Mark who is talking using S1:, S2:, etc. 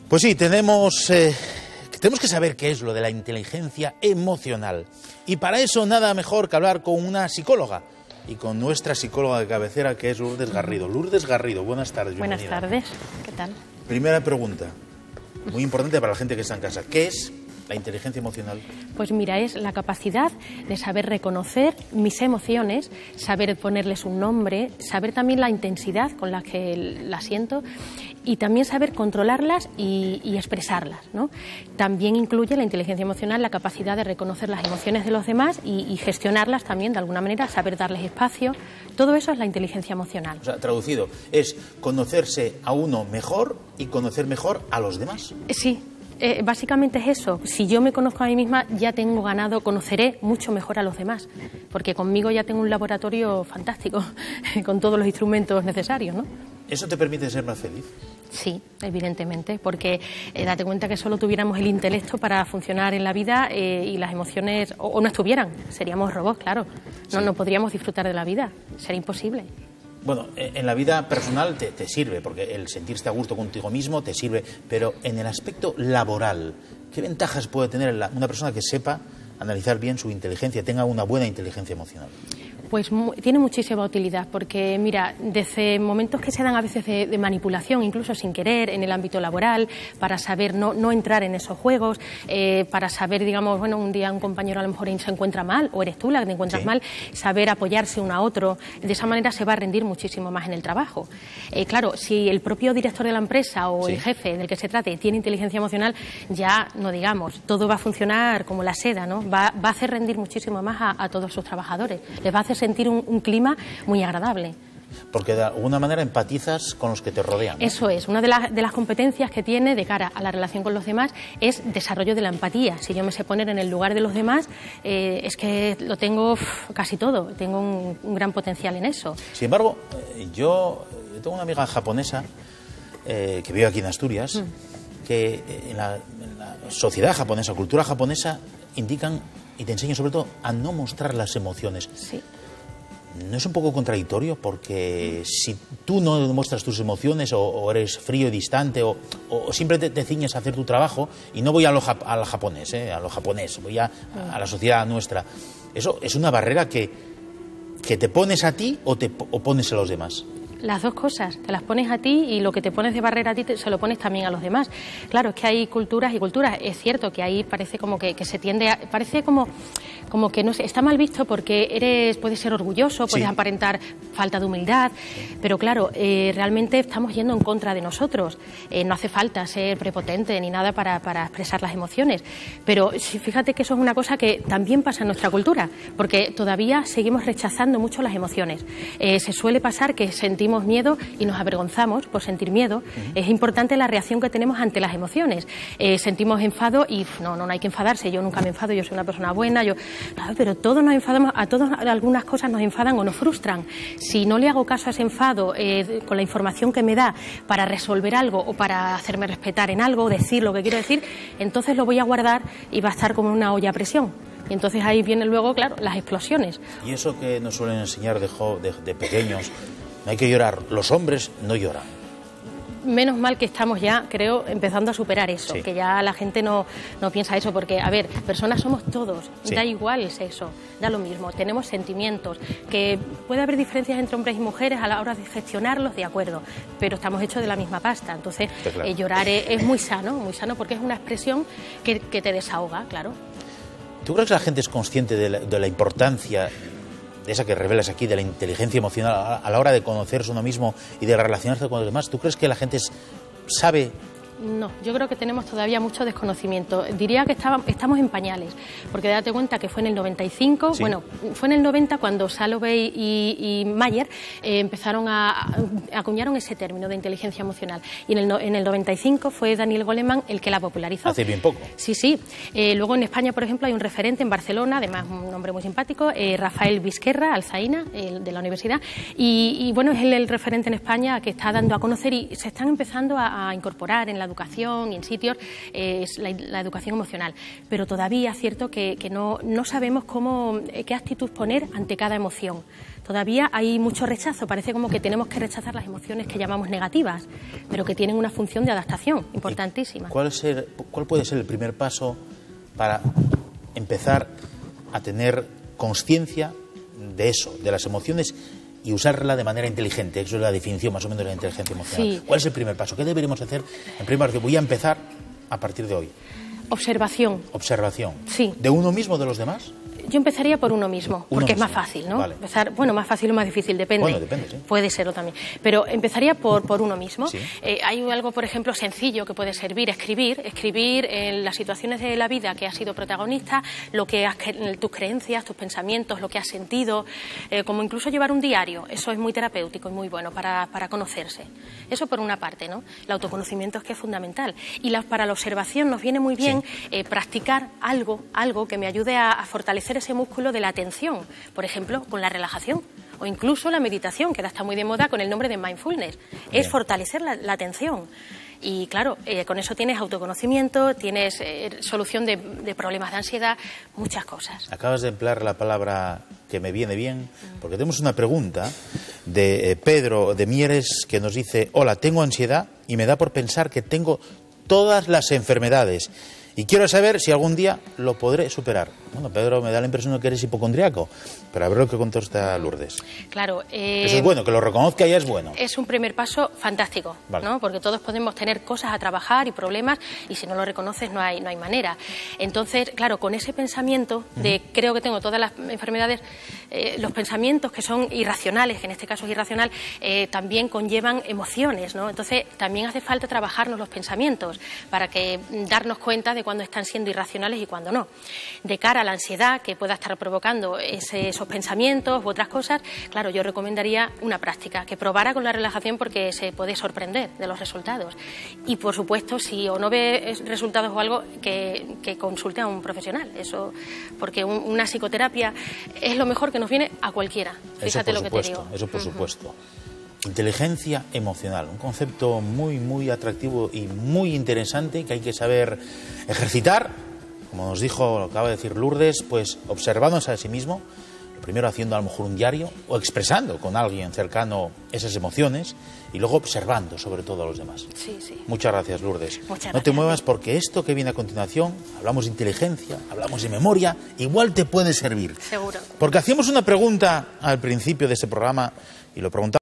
S1: Pues sí, tenemos que saber qué es lo de la inteligencia emocional. Y para eso nada mejor que hablar con una psicóloga. Y con nuestra psicóloga de cabecera, que es Lourdes Garrido. Lourdes Garrido, buenas tardes.
S2: Buenas tardes, ¿qué tal?
S1: Primera pregunta, muy importante para la gente que está en casa. ¿Qué es la inteligencia emocional?
S2: Pues mira, es la capacidad de saber reconocer mis emociones, saber ponerles un nombre, saber también la intensidad con la que las siento y también saber controlarlas y expresarlas, ¿no? También incluye la inteligencia emocional la capacidad de reconocer las emociones de los demás y gestionarlas también de alguna manera, saber darles espacio. Todo eso es la inteligencia emocional.
S1: O sea, traducido, es conocerse a uno mejor y conocer mejor a los demás.
S2: Sí. Básicamente es eso. Si yo me conozco a mí misma, ya tengo ganado, conoceré mucho mejor a los demás, porque conmigo ya tengo un laboratorio fantástico, con todos los instrumentos necesarios, ¿no?
S1: ¿Eso te permite ser más feliz?
S2: Sí, evidentemente, porque date cuenta que solo tuviéramos el intelecto para funcionar en la vida y las emociones o no estuvieran, seríamos robots, claro.
S1: Sí.
S2: No podríamos disfrutar de la vida, sería imposible.
S1: Bueno, en la vida personal te sirve, porque el sentirse a gusto contigo mismo te sirve, pero en el aspecto laboral, ¿qué ventajas puede tener una persona que sepa analizar bien su inteligencia, tenga una buena inteligencia emocional?
S2: Pues tiene muchísima utilidad, porque mira, desde momentos que se dan a veces de manipulación, incluso sin querer, en el ámbito laboral, para saber no entrar en esos juegos, para saber, digamos, bueno, un día un compañero a lo mejor se encuentra mal, o eres tú la que te encuentras mal, saber apoyarse uno a otro, de esa manera se va a rendir muchísimo más en el trabajo. Claro, si el propio director de la empresa o el jefe del que se trate tiene inteligencia emocional, ya no digamos, todo va a funcionar como la seda, ¿no? Va a hacer rendir muchísimo más a todos sus trabajadores, les va a hacer sentir un clima muy agradable.
S1: Porque de alguna manera empatizas con los que te rodean, ¿no?
S2: Eso es, una de las competencias que tiene de cara a la relación con los demás es desarrollo de la empatía. Si yo me sé poner en el lugar de los demás, es que lo tengo casi todo, tengo un gran potencial en eso.
S1: Sin embargo, yo tengo una amiga japonesa que vive aquí en Asturias, que en la sociedad japonesa, cultura japonesa, indican y te enseñan sobre todo a no mostrar las emociones.
S2: Sí.
S1: ¿No es un poco contradictorio? Porque si tú no demuestras tus emociones o eres frío y distante o siempre te ciñes a hacer tu trabajo, y no voy a lo japonés, voy a la sociedad nuestra, ¿eso es una barrera que te pones a ti o pones a los demás?
S2: Las dos cosas, te las pones a ti y lo que te pones de barrera a ti se lo pones también a los demás. Claro, es que hay culturas y culturas. Es cierto que ahí parece como que se tiende a... Parece como que no sé, está mal visto porque puedes ser orgulloso, puedes aparentar falta de humildad, pero claro, realmente estamos yendo en contra de nosotros. No hace falta ser prepotente ni nada para expresar las emociones. Pero fíjate que eso es una cosa que también pasa en nuestra cultura, porque todavía seguimos rechazando mucho las emociones. Se suele pasar que sentimos miedo y nos avergonzamos por sentir miedo. Es importante la reacción que tenemos ante las emociones. Sentimos enfado y no hay que enfadarse. Yo nunca me enfado, yo soy una persona buena, claro, pero todos nos enfadamos, a todos algunas cosas nos enfadan o nos frustran. Si no le hago caso a ese enfado con la información que me da para resolver algo o para hacerme respetar en algo, decir lo que quiero decir, entonces lo voy a guardar y va a estar como una olla a presión. Y entonces ahí vienen luego, claro, las explosiones.
S1: Y eso que nos suelen enseñar de pequeños, no hay que llorar, los hombres no lloran.
S2: Menos mal que estamos ya, creo, empezando a superar eso, que ya la gente no piensa eso, porque, a ver, personas somos todos, da igual el sexo, da lo mismo, tenemos sentimientos, que puede haber diferencias entre hombres y mujeres a la hora de gestionarlos, de acuerdo, pero estamos hechos de la misma pasta, entonces llorar es muy sano porque es una expresión que te desahoga, claro.
S1: ¿Tú crees que la gente es consciente de la importancia de esa que revelas aquí, de la inteligencia emocional a la hora de conocerse uno mismo y de relacionarse con los demás? ¿Tú crees que la gente sabe?
S2: No, yo creo que tenemos todavía mucho desconocimiento. Diría que estamos en pañales, porque date cuenta que fue en el 95, bueno, fue en el 90 cuando Salovey y Mayer empezaron acuñaron ese término de inteligencia emocional. Y en el 95 fue Daniel Goleman el que la popularizó.
S1: Hace bien poco.
S2: Sí. Luego en España, por ejemplo, hay un referente en Barcelona, además un hombre muy simpático, Rafael Vizquerra Alzaina, de la universidad, y bueno, es el referente en España que está dando a conocer y se están empezando a incorporar en la la educación y en sitios es la educación emocional. Pero todavía es cierto que no sabemos qué actitud poner ante cada emoción. Todavía hay mucho rechazo, parece como que tenemos que rechazar las emociones que llamamos negativas, pero que tienen una función de adaptación importantísima.
S1: ¿Cuál puede ser el primer paso para empezar a tener conciencia de eso, de las emociones, y usarla de manera inteligente? Eso es la definición más o menos de la inteligencia emocional. Sí. ¿Cuál es el primer paso? ¿Qué deberíamos hacer? En primer lugar, voy a empezar a partir de hoy.
S2: Observación.
S1: Observación.
S2: Sí.
S1: ¿De uno mismo o de los demás?
S2: Yo empezaría por uno mismo, porque es más fácil, ¿no? Vale. Empezar, bueno, más fácil o más difícil, depende.
S1: Bueno, depende, sí.
S2: Puede serlo también. Pero empezaría por uno mismo. Sí. Hay algo, por ejemplo, sencillo que puede servir, escribir en las situaciones de la vida que has sido protagonista, tus creencias, tus pensamientos, lo que has sentido, como incluso llevar un diario. Eso es muy terapéutico y muy bueno para conocerse. Eso por una parte, ¿no? El autoconocimiento es que es fundamental. Y para la observación nos viene muy bien practicar algo que me ayude a fortalecer ese músculo de la atención, por ejemplo, con la relajación o incluso la meditación, que ahora está muy de moda con el nombre de mindfulness. Es fortalecer la atención. Y claro, con eso tienes autoconocimiento, tienes solución de problemas de ansiedad, muchas cosas.
S1: Acabas de emplear la palabra que me viene bien, porque tenemos una pregunta de Pedro de Mieres que nos dice: hola, tengo ansiedad y me da por pensar que tengo todas las enfermedades y quiero saber si algún día lo podré superar. Bueno, Pedro, me da la impresión de que eres hipocondriaco, pero a ver lo que contesta Lourdes.
S2: Claro.
S1: Eso es bueno, que lo reconozca ya es bueno.
S2: Es un primer paso fantástico, vale, ¿no? Porque todos podemos tener cosas a trabajar y problemas, y si no lo reconoces no hay manera. Entonces, claro, con ese pensamiento de creo que tengo todas las enfermedades, los pensamientos que son irracionales, que en este caso es irracional, también conllevan emociones, ¿no? Entonces, también hace falta trabajarnos los pensamientos para darnos cuenta de cuándo están siendo irracionales y cuándo no. De cara a la ansiedad que pueda estar provocando esos pensamientos u otras cosas, claro, yo recomendaría una práctica, que probara con la relajación, porque se puede sorprender de los resultados. Y, por supuesto, si no ve resultados o algo, que consulte a un profesional. Eso, porque una psicoterapia es lo mejor que nos viene a cualquiera. Fíjate lo que te digo.
S1: Eso por supuesto. Inteligencia emocional, un concepto muy, muy atractivo y muy interesante que hay que saber ejercitar, como nos dijo, lo acaba de decir Lourdes, pues observándose a sí mismo, lo primero haciendo a lo mejor un diario o expresando con alguien cercano esas emociones y luego observando sobre todo a los demás.
S2: Sí, sí.
S1: Muchas gracias, Lourdes.
S2: Muchas gracias.
S1: No te muevas, porque esto que viene a continuación, hablamos de inteligencia, hablamos de memoria, igual te puede servir.
S2: Seguro.
S1: Porque hacíamos una pregunta al principio de este programa y lo preguntamos.